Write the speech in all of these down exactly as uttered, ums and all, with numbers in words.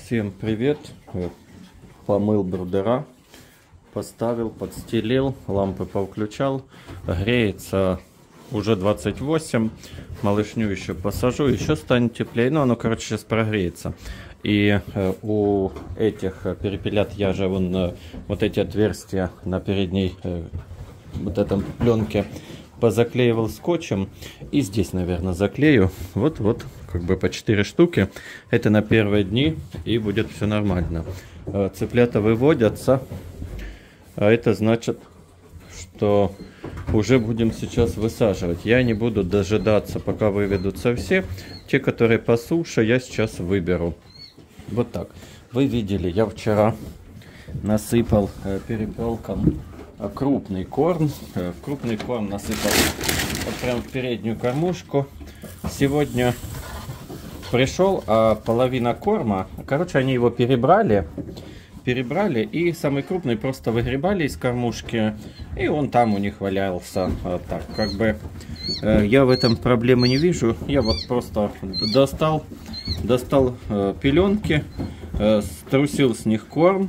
Всем привет! Помыл брудера, поставил, подстелил, лампы повключал. Греется уже двадцать восемь. Малышню еще посажу, еще станет теплее. Ну, оно, короче, сейчас прогреется. И э, у этих перепелят я же вон, э, вот эти отверстия на передней э, вот этом пленке позаклеивал скотчем. И здесь, наверное, заклею. Вот-вот, как бы по четыре штуки. Это на первые дни, и будет все нормально. Цыплята выводятся. А это значит, что уже будем сейчас высаживать. Я не буду дожидаться, пока выведутся все. Те, которые по суше, я сейчас выберу. Вот так. Вы видели, я вчера насыпал перепелкам крупный корм. Крупный корм насыпал вот прям в переднюю кормушку. Сегодня пришел, а половина корма, короче, они его перебрали. Перебрали и самый крупный просто выгребали из кормушки. И он там у них валялся. Вот так, как бы э, я в этом проблемы не вижу. Я вот просто достал, достал э, пеленки, э, струсил с них корм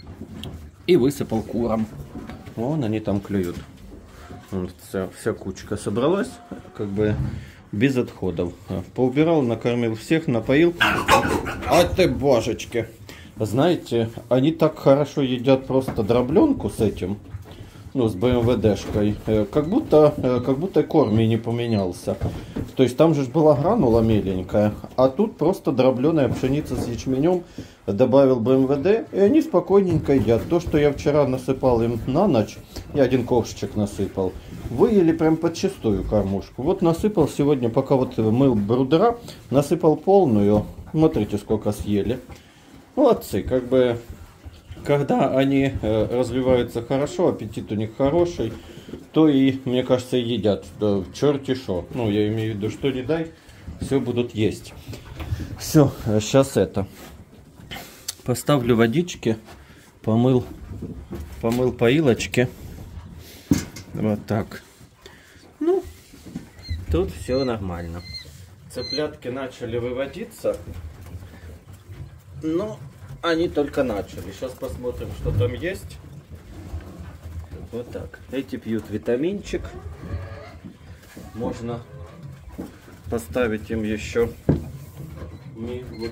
и высыпал курам. Вон они там клюют. Вот вся, вся кучка собралась, как бы без отходов. Поубирал, накормил всех, напоил. А ты божечки! Знаете, они так хорошо едят просто дробленку с этим, ну, с БМВДшкой, как будто, как будто корм и не поменялся. То есть там же была гранула меленькая, а тут просто дробленая пшеница с ячменем, добавил БМВД, и они спокойненько едят. То, что я вчера насыпал им на ночь, я один ковшичек насыпал, выели прям подчистую кормушку. Вот насыпал сегодня, пока вот мыл брудера, насыпал полную, смотрите, сколько съели. Молодцы, как бы, когда они э, развиваются хорошо, аппетит у них хороший, то и, мне кажется, едят, да, черти шо. Ну, я имею в виду, что не дай, все будут есть. Все, сейчас это, поставлю водички, помыл, помыл поилочки, вот так. Ну, тут все нормально. Цыплятки начали выводиться. Но они только начали. Сейчас посмотрим, что там есть. Вот так. Эти пьют витаминчик. Можно поставить им еще не вот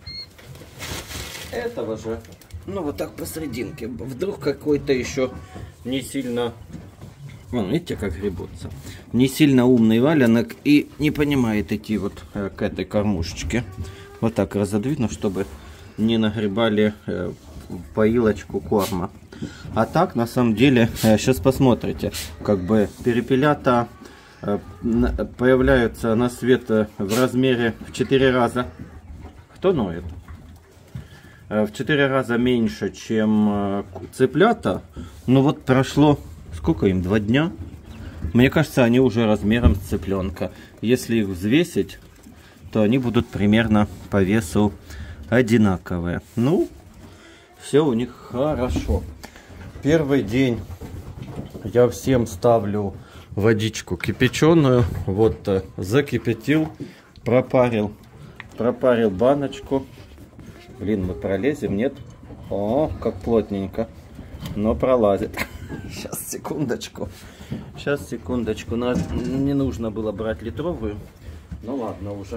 этого же. Ну вот так посерединке. Вдруг какой-то еще не сильно... Вон, видите, как гребутся. Не сильно умный валенок и не понимает идти вот к этой кормушечке. Вот так разодвину, чтобы не нагребали э, поилочку корма. А так, на самом деле, э, сейчас посмотрите, как бы перепелята э, появляются на свет в размере в четыре раза. Кто ноет? Э, в четыре раза меньше, чем э, цыплята. Ну вот прошло, сколько им, два дня? Мне кажется, они уже размером с цыпленка. Если их взвесить, то они будут примерно по весу одинаковые. Ну, все у них хорошо. Первый день я всем ставлю водичку кипяченую. Вот закипятил, пропарил, пропарил баночку. Блин, мы пролезем, нет? О, как плотненько, но пролазит. Сейчас, секундочку. Сейчас, секундочку. Не нужно было брать литровую. Ну ладно уже.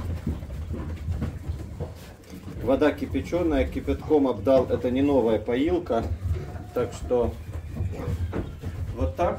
Вода кипяченая, кипятком обдал. Это не новая поилка. Так что вот так.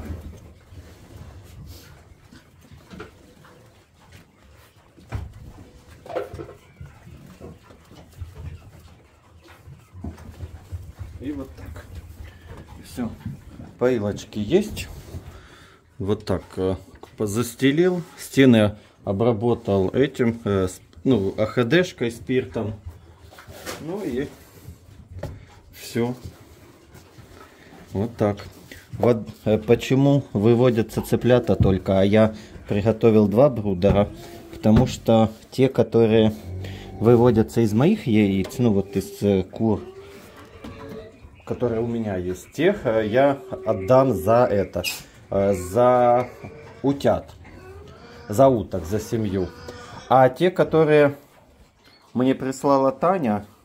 И вот так. Все. Поилочки есть. Вот так застелил. Стены обработал этим, ну, АХДшкой, спиртом. Ну и все. Вот так. Вот почему выводятся цыплята только, а я приготовил два брудера. Потому что те, которые выводятся из моих яиц, ну вот из кур, которые у меня есть, тех я отдам за это, за утят, за уток, за семью. А те, которые мне прислала Таня,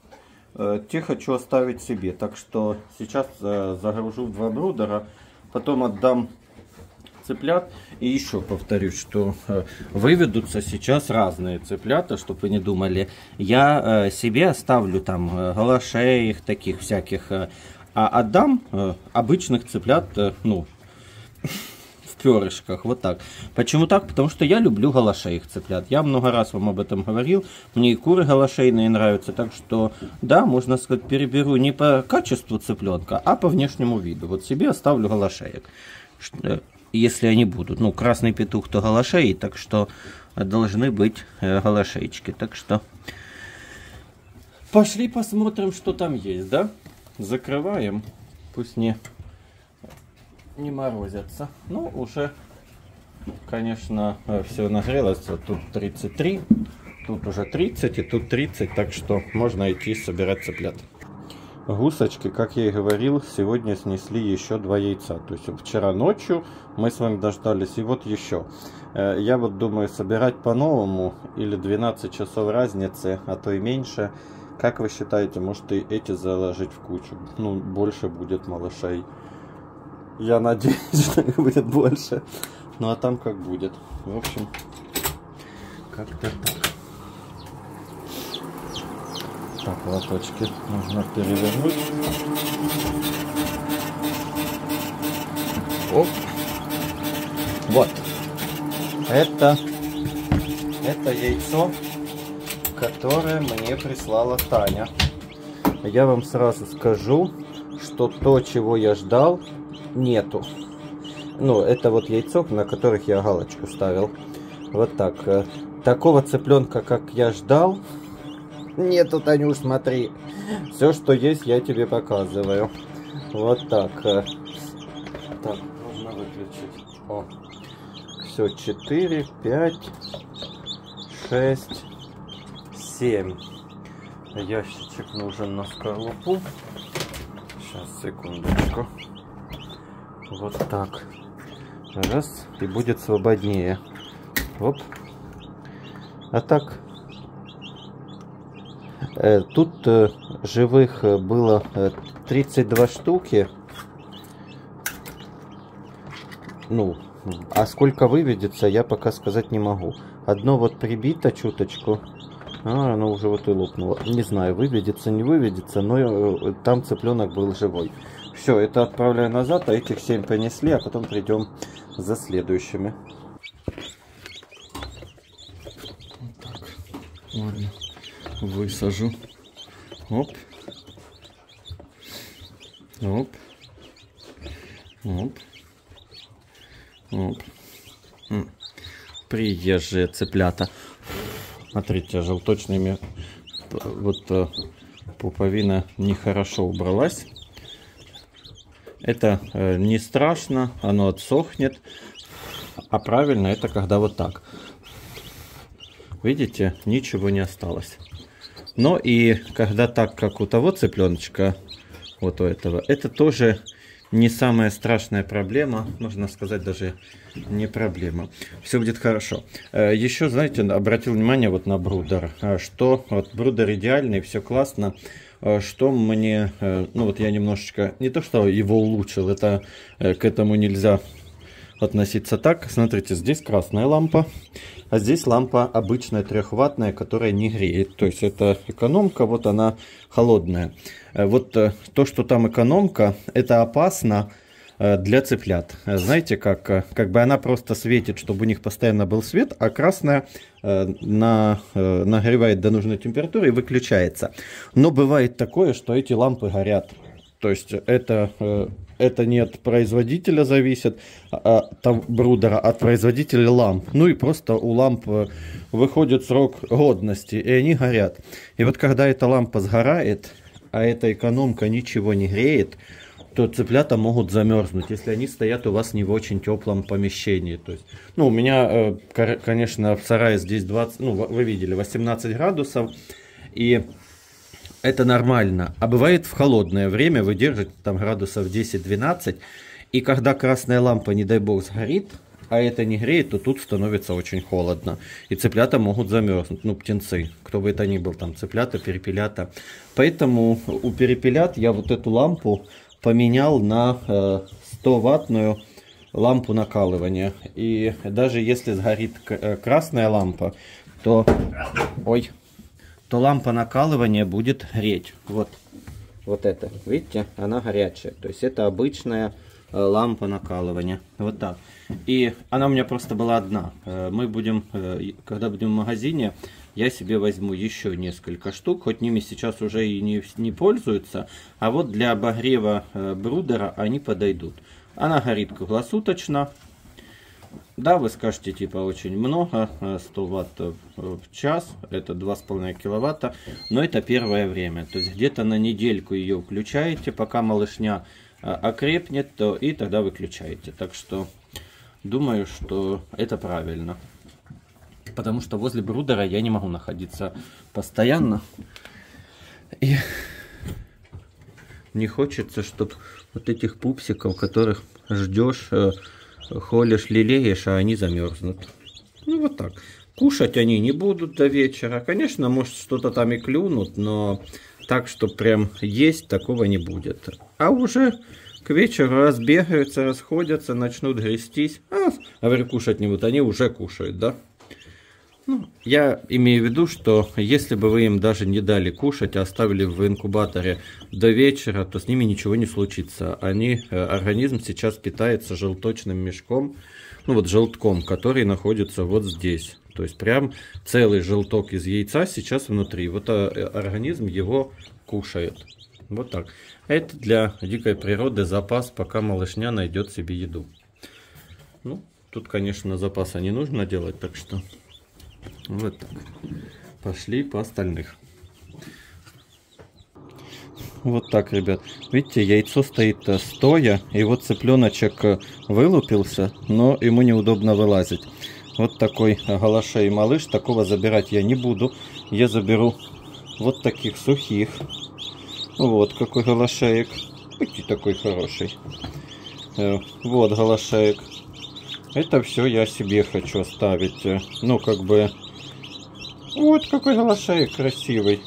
Э, те хочу оставить себе. Так что сейчас э, загружу в два брудера, потом отдам цыплят. И еще повторюсь, что э, выведутся сейчас разные цыплята, чтобы вы не думали. Я э, себе оставлю там э, галашей, их таких всяких, э, а отдам э, обычных цыплят, э, ну, в перышках, вот так. Почему так? Потому что я люблю галашей цыплят. Я много раз вам об этом говорил. Мне и куры галашейные нравятся. Так что, да, можно сказать, переберу не по качеству цыпленка, а по внешнему виду. Вот себе оставлю галашеек, если они будут. Ну, красный петух то галашей, так что должны быть э, галашейчики. Так что пошли посмотрим, что там есть, да? Закрываем. Пусть не, не морозятся. Ну, уже, конечно, все нагрелось. Тут тридцать три, тут уже тридцать и тут тридцать. Так что можно идти собирать цыплят. Гусочки, как я и говорил, сегодня снесли еще два яйца. То есть вчера ночью мы с вами дождались, и вот еще. Я вот думаю собирать по-новому, или двенадцать часов разницы, а то и меньше. Как вы считаете, может и эти заложить в кучу? Ну, больше будет малышей. Я надеюсь, что их будет больше. Ну а там как будет. В общем, как-то так. Так, лоточки нужно перевернуть. Оп. Вот. Это, это яйцо, которое мне прислала Таня. Я вам сразу скажу, что то, чего я ждал, нету. Ну, это вот яйцо, на которых я галочку ставил. Вот так. Такого цыпленка, как я ждал, нету, Танюш, смотри. Все, что есть, я тебе показываю. Вот так. Так, нужно выключить. О. Все, четыре, пять, шесть, семь. Ящичек нужен на скорлупу. Сейчас, секундочку. Вот так. Раз, и будет свободнее. Оп. А так... Тут живых было тридцать две штуки. Ну, а сколько выведется, я пока сказать не могу. Одно вот прибито чуточку. А, оно уже вот и лопнуло. Не знаю, выведется, не выведется, но там цыпленок был живой. Все, это отправляю назад, а этих семь понесли, а потом придем за следующими. Вот так. Ладно. Высажу. Оп. Оп. Оп. Оп. Приезжие цыплята. Смотрите, желточными вот пуповина нехорошо убралась. Это не страшно, оно отсохнет. А правильно это когда вот так. Видите, ничего не осталось. Но и когда так, как у того цыпленочка, вот у этого, это тоже не самая страшная проблема, можно сказать, даже не проблема. Все будет хорошо. Еще, знаете, обратил внимание вот на брудер, что вот брудер идеальный, все классно. Что мне, ну вот я немножечко, не то что его улучшил, это к этому нельзя относиться так. Смотрите, здесь красная лампа, а здесь лампа обычная трехваттная, которая не греет. То есть это экономка, вот она холодная. Вот то, что там экономка, это опасно для цыплят. Знаете, как, как бы она просто светит, чтобы у них постоянно был свет, а красная на, нагревает до нужной температуры и выключается. Но бывает такое, что эти лампы горят. То есть это... Это не от производителя зависит, а от брудера, от производителя ламп. Ну и просто у ламп выходит срок годности, и они горят. И вот когда эта лампа сгорает, а эта экономка ничего не греет, то цыплята могут замерзнуть, если они стоят у вас не в очень теплом помещении. То есть, ну, у меня, конечно, в сарае здесь двадцать, ну, вы видели, восемнадцать градусов, и... это нормально. А бывает в холодное время вы держите там градусов десять-двенадцать. И когда красная лампа, не дай бог, сгорит, а это не греет, то тут становится очень холодно. И цыплята могут замерзнуть, ну, птенцы, кто бы это ни был, там, цыплята, перепелята. Поэтому у перепелят я вот эту лампу поменял на э, сто ваттную лампу накалывания. И даже если сгорит красная лампа, то, ой, то лампа накалывания будет греть. Вот, вот это, видите, она горячая. То есть это обычная лампа накалывания. Вот так. И она у меня просто была одна. Мы будем, когда будем в магазине, я себе возьму еще несколько штук. Хоть ними сейчас уже и не, не пользуются. А вот для обогрева брудера они подойдут. Она горит круглосуточно. Да, вы скажете, типа, очень много, сто ватт в час, это два с половиной киловатта, но это первое время. То есть где-то на недельку ее включаете, пока малышня окрепнет, то и тогда выключаете. Так что думаю, что это правильно. Потому что возле брудера я не могу находиться постоянно. И не хочется, чтобы вот этих пупсиков, которых ждешь, холишь, лелеешь, а они замерзнут. Ну вот так. Кушать они не будут до вечера. Конечно, может что-то там и клюнут, но так, что прям есть, такого не будет. А уже к вечеру разбегаются, расходятся, начнут грестись. А, говорю, кушать не будут, они уже кушают, да? Ну, я имею в виду, что если бы вы им даже не дали кушать, а оставили в инкубаторе до вечера, то с ними ничего не случится. Они, организм сейчас питается желточным мешком, ну вот желтком, который находится вот здесь. То есть прям целый желток из яйца сейчас внутри. Вот организм его кушает. Вот так. Это для дикой природы запас, пока малышня найдет себе еду. Ну, тут, конечно, запаса не нужно делать, так что... Вот так. Пошли по остальных. Вот так, ребят. Видите, яйцо стоит стоя. И вот цыпленочек вылупился, но ему неудобно вылазить. Вот такой голошей малыш. Такого забирать я не буду. Я заберу вот таких сухих. Вот какой голошеек. Видите, такой хороший. Вот голошеек. Это все я себе хочу оставить. Ну, как бы... Вот какой голошеек красивый.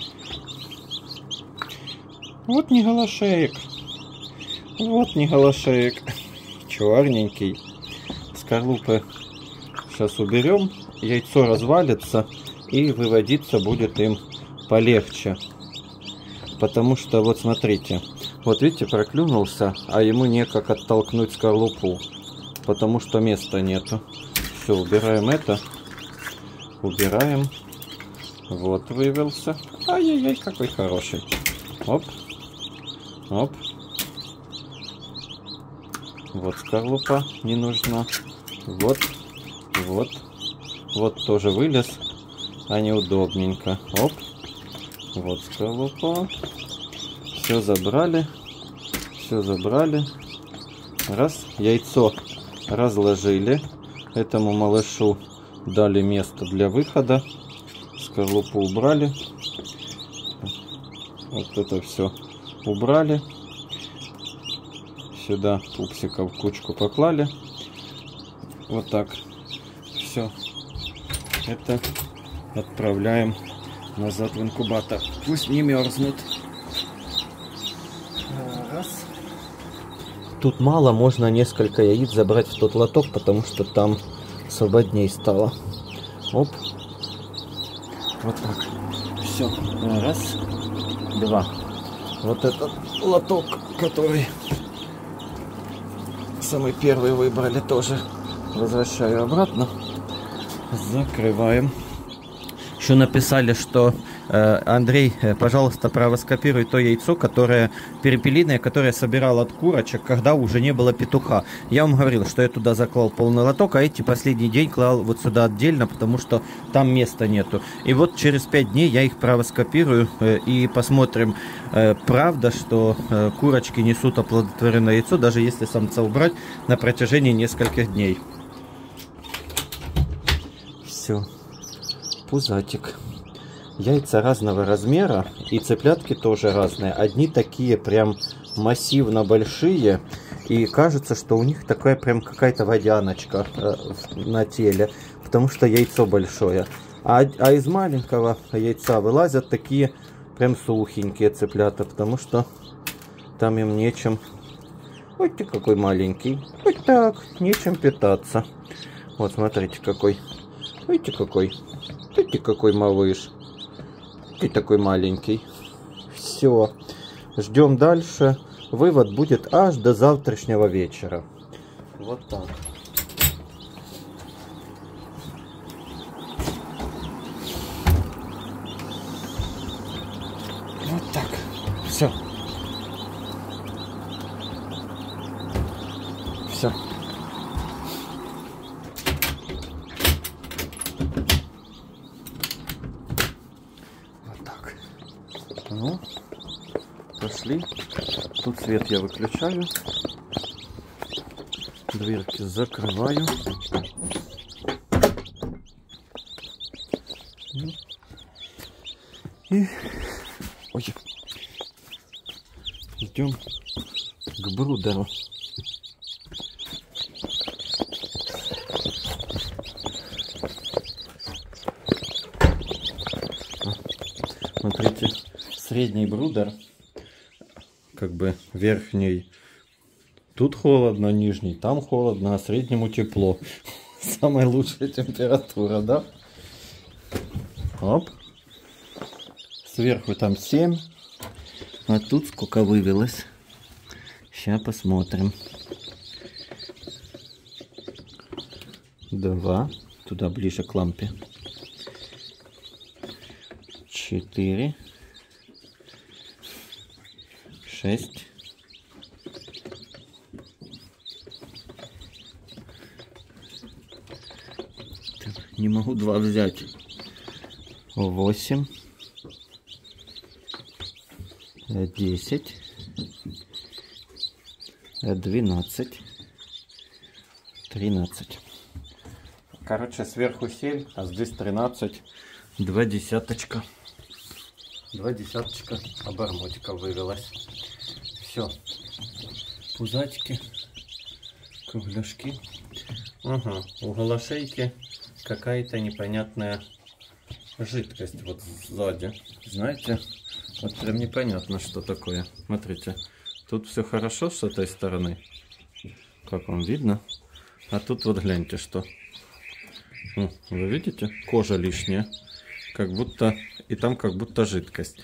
Вот не голошеек. Вот не голошеек. Черненький. Скорлупы сейчас уберем. Яйцо развалится. И выводиться будет им полегче. Потому что, вот смотрите. Вот видите, проклюнулся. А ему некак оттолкнуть скорлупу. Потому что места нету. Все, убираем это. Убираем. Вот вывелся. Ай-яй-яй, какой хороший. Оп. Оп. Вот скорлупа не нужна. Вот. Вот. Вот тоже вылез. А неудобненько. Оп. Вот скорлупа. Все забрали. Все забрали. Раз. Яйцо разложили. Этому малышу дали место для выхода. Скорлупу убрали. Вот это все убрали. Сюда пупсиков кучку поклали. Вот так. Все. Это отправляем назад в инкубатор. Пусть не мерзнут. Раз. Тут мало, можно несколько яиц забрать в тот лоток, потому что там свободней стало. Оп. Вот так. Все. Раз. Два. Вот этот лоток, который самый первый выбрали, тоже возвращаю обратно. Закрываем. Еще написали, что э, Андрей, э, пожалуйста, провоскопируй то яйцо, которое перепелиное, которое собирал от курочек, когда уже не было петуха. Я вам говорил, что я туда заклал полный лоток, а эти последний день клал вот сюда отдельно, потому что там места нету. И вот через пять дней я их провоскопирую э, и посмотрим, э, правда, что э, курочки несут оплодотворенное яйцо, даже если самца убрать на протяжении нескольких дней. Все. Пузатик. Яйца разного размера и цыплятки тоже разные. Одни такие прям массивно большие И кажется, что у них такая прям какая-то водяночка э, на теле, потому что яйцо большое. А, а из маленького яйца вылазят такие прям сухенькие цыплята, потому что там им нечем. Вот ты какой маленький. Вот так, нечем питаться. Вот смотрите какой. Видите какой. Видите какой малыш. Ты такой маленький. Все. Ждем дальше. Вывод будет аж до завтрашнего вечера. Вот так. Вот так. Все. Все. Вот так. Ну, пошли. Тут свет я выключаю. Дверки закрываю. И ой, идем к брудеру. Смотрите, средний брудер, как бы верхний, тут холодно, нижний, там холодно, а среднему тепло. Самая лучшая температура, да? Оп. Сверху там семь, а тут сколько вывелось. Сейчас посмотрим. Два, туда ближе к лампе. Четыре. Шесть. Не могу два взять. Восемь. Десять. Двенадцать. Тринадцать. Короче, сверху семь, а здесь тринадцать. Два десяточка. Два десяточка обормотика вывелось. Все. Пузатики. Кругляшки. Ага. У голошейки какая-то непонятная жидкость вот сзади. Знаете, вот прям непонятно, что такое. Смотрите. Тут все хорошо с этой стороны. Как вам видно? А тут вот гляньте, что. Вы видите? Кожа лишняя. Как будто... И там как будто жидкость.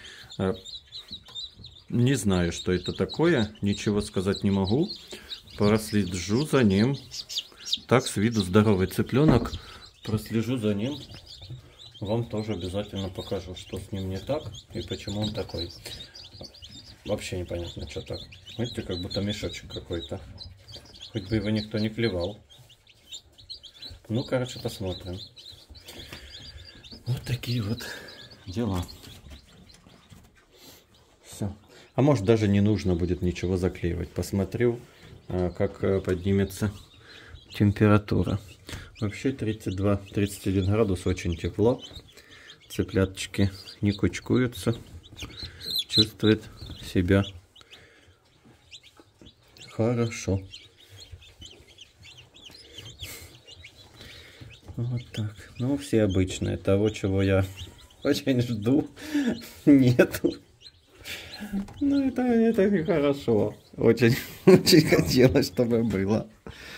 Не знаю, что это такое. Ничего сказать не могу. Прослежу за ним. Так, с виду здоровый цыпленок. Прослежу за ним. Вам тоже обязательно покажу, что с ним не так. И почему он такой. Вообще непонятно, что так. Видите, как будто мешочек какой-то. Хоть бы его никто не клевал. Ну, короче, посмотрим. Вот такие вот дела. Все. А может, даже не нужно будет ничего заклеивать. Посмотрю, как поднимется температура. Вообще тридцать два — тридцать один градус, очень тепло. Цыпляточки не кучкуются. Чувствует себя хорошо. Вот так. Ну, все обычные. Того, чего я очень жду, нету. Ну, это, это нехорошо. Очень, очень хотелось, чтобы было.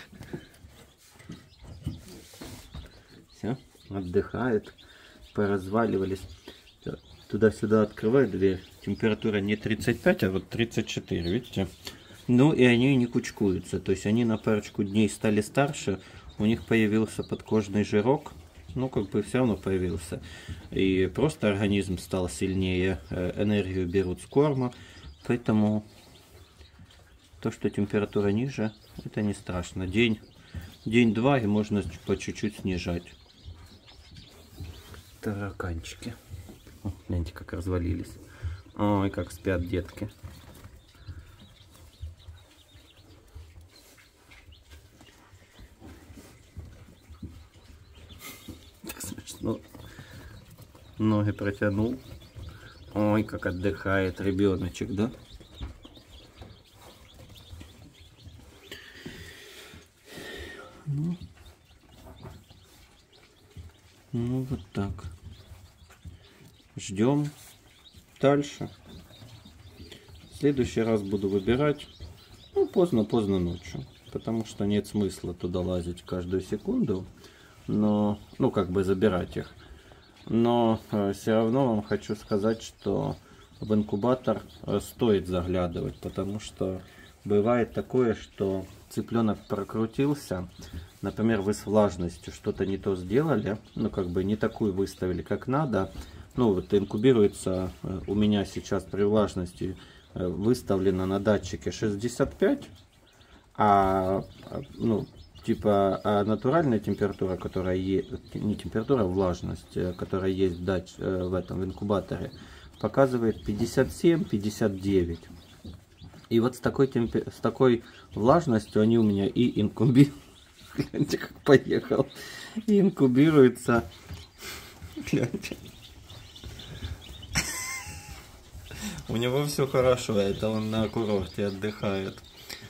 Все, отдыхает. Поразваливались. Туда-сюда открываю дверь. Температура не тридцать пять, а вот тридцать четыре, видите? Ну, и они не кучкуются. То есть они на парочку дней стали старше. У них появился подкожный жирок. Ну, как бы все равно появился. И просто организм стал сильнее. Энергию берут с корма. Поэтому то, что температура ниже, это не страшно. День, день-два, и можно по чуть-чуть снижать. Тараканчики. О, гляньте, как развалились. Ой, как спят детки. Так смешно. Ноги протянул. Ой, как отдыхает ребеночек, да? Ну, ну вот так. Ждем дальше. В следующий раз буду выбирать, ну, поздно-поздно ночью, потому что нет смысла туда лазить каждую секунду, но, ну, как бы забирать их. Но э, все равно вам хочу сказать, что в инкубатор э, стоит заглядывать, потому что бывает такое, что цыпленок прокрутился, например, вы с влажностью что-то не то сделали, ну, как бы не такую выставили, как надо. Ну, вот инкубируется э, у меня сейчас при влажности э, выставлено на датчике шестьдесят пять, а, ну, типа, а натуральная температура, которая есть, не температура, а влажность, которая есть в, дач, в этом в инкубаторе, показывает пятьдесят семь — пятьдесят девять. И вот с такой, темпе, с такой влажностью они у меня и инкубируются. Гляньте, как поехал. И инкубируются. Гляньте. У него все хорошо, это он на курорте отдыхает.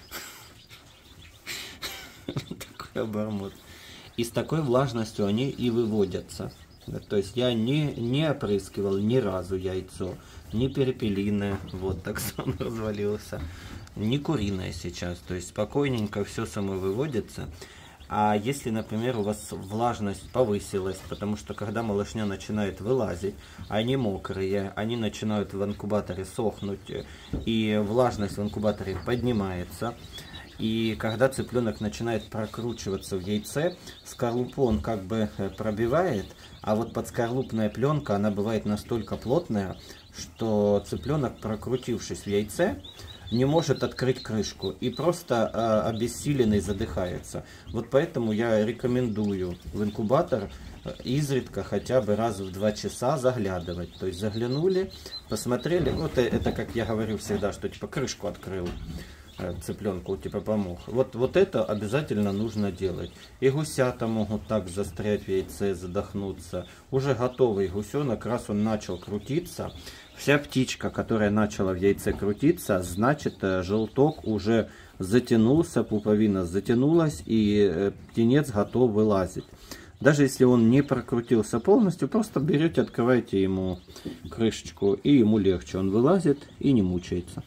Такой обормот. И с такой влажностью они и выводятся. То есть я не, не опрыскивал ни разу яйцо, ни перепелиное, вот так сам развалился, ни куриное сейчас. То есть спокойненько все само выводится. А если, например, у вас влажность повысилась, потому что когда малышня начинает вылазить, они мокрые, они начинают в инкубаторе сохнуть, и влажность в инкубаторе поднимается. И когда цыпленок начинает прокручиваться в яйце, скорлупу он как бы пробивает, а вот подскорлупная пленка, она бывает настолько плотная, что цыпленок, прокрутившись в яйце, не может открыть крышку и просто э, обессиленный задыхается. Вот поэтому я рекомендую в инкубатор изредка хотя бы раз в два часа заглядывать. То есть заглянули, посмотрели, вот это, как я говорю всегда, что типа крышку открыл цыпленку, типа помог. Вот, вот это обязательно нужно делать. И гусята могут так застрять в яйце, задохнуться. Уже готовый гусенок, раз он начал крутиться, вся птичка, которая начала в яйце крутиться, значит, желток уже затянулся, пуповина затянулась, и птенец готов вылазить. Даже если он не прокрутился полностью, просто берете, открываете ему крышечку, и ему легче. Он вылазит и не мучается.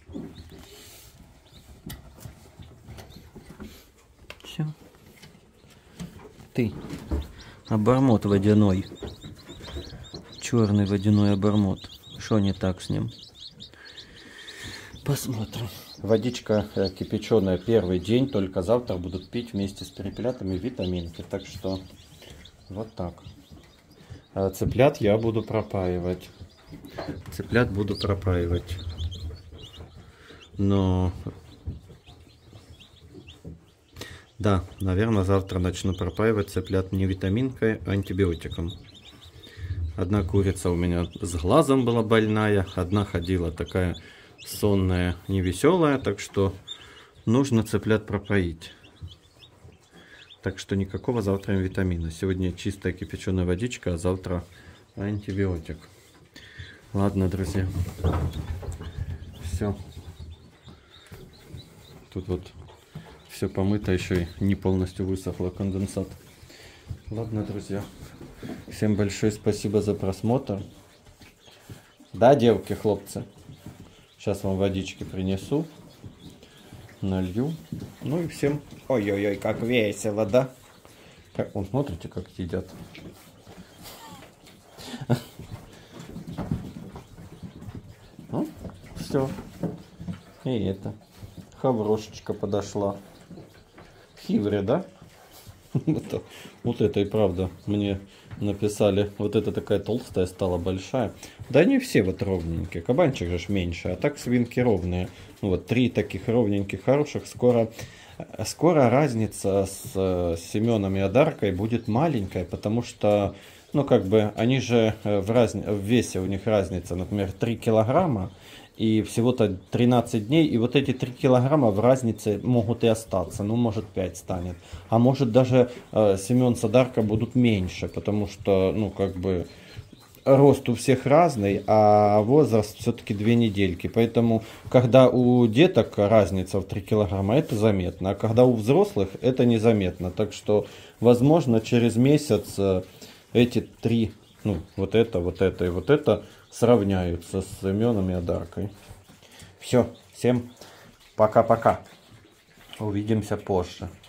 Все. Ты, обормот водяной. Черный водяной обормот. Что не так с ним? Посмотрим. Водичка кипяченая первый день, только завтра будут пить вместе с перепелятами витаминки. Так что вот так. А цыплят я буду пропаивать. Цыплят буду пропаивать. Но да, наверное, завтра начну пропаивать цыплят не витаминкой, а антибиотиком. Одна курица у меня с глазом была больная, одна ходила такая сонная, невеселая, так что нужно цыплят пропоить. Так что никакого завтра им витамина. Сегодня чистая кипяченая водичка, а завтра антибиотик. Ладно, друзья. Все. Тут вот все помыто, еще и не полностью высохло, конденсат. Ладно, друзья. Всем большое спасибо за просмотр. Да, девки, хлопцы. Сейчас вам водички принесу. Налью. Ну и всем... Ой-ой-ой, как весело, да? Как... Вон, смотрите, как едят. Ну, все. И это. Хаврошечка подошла. Хивре, да? Вот это и правда. Мне написали, вот это такая толстая стала, большая. Да не все вот ровненькие. Кабанчик же меньше, а так свинки ровные. Ну, вот три таких ровненьких, хороших. Скоро, скоро разница с, с Семеном и Одаркой будет маленькая, потому что, ну, как бы, они же в, разни... в весе у них разница, например, три килограмма. И всего-то тринадцать дней, и вот эти три килограмма в разнице могут и остаться, ну, может, пять станет. А может, даже э, Семен с Одаркой будут меньше, потому что, ну, как бы, рост у всех разный, а возраст все-таки две недельки. Поэтому, когда у деток разница в три килограмма, это заметно. А когда у взрослых, это незаметно. Так что, возможно, через месяц э, эти три, ну, вот это, вот это и вот это сравняются с Семеном и Одаркой. Все, всем пока-пока. Увидимся позже.